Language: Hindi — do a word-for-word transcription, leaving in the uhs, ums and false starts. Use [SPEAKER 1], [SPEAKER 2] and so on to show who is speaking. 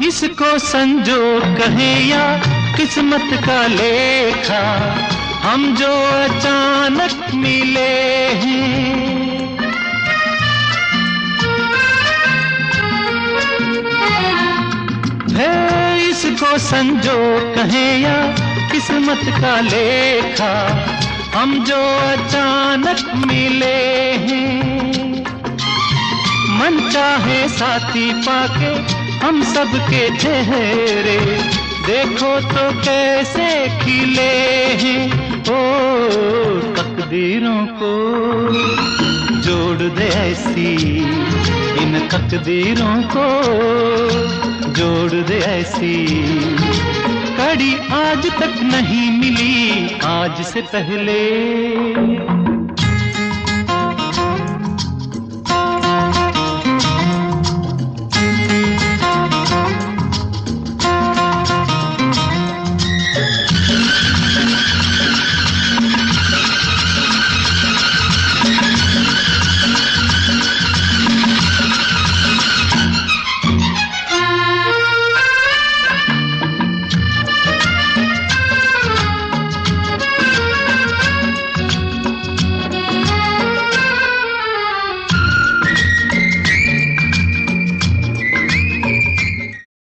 [SPEAKER 1] इसको संजोग कहे या किस्मत का लेखा, हम जो अचानक मिले हैं। है इसको संजोग कहे या किस्मत का लेखा, हम जो अचानक मिले हैं। मन चाहे साथी पाके हम सबके चेहरे, देखो तो कैसे खिले हैं। ओ तकदीरों को जोड़ दे ऐसी, इन तकदीरों को जोड़ दे ऐसी, कड़ी आज तक नहीं मिली आज से पहले।